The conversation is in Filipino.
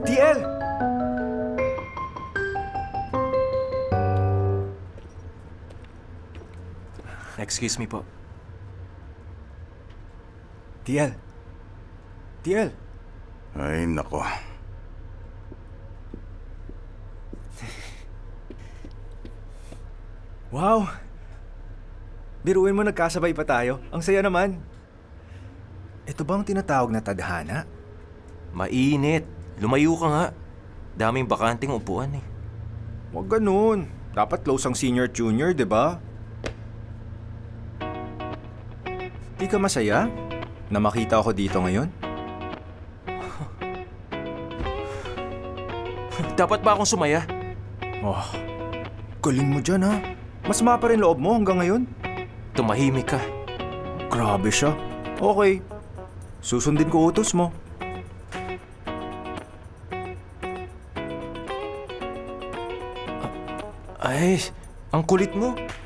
TL! Excuse me po. TL. TL. Ay, nako. Wow! Biruin mo nagkasabay pa tayo. Ang saya naman. Ito bang tinatawag na tadhana? Mainit. Lumayo ka nga. Daming bakanting upuan eh. Huwag ganun. Dapat close ang senior-junior, di ba? Di ka masaya na makita ako dito ngayon? Dapat ba akong sumaya? Oh, galing mo dyan ha. Mas pa rin loob mo hanggang ngayon. Tumahimik ka. Grabe siya. Okay. Susundin ko utos mo. Ay, ang kulit mo.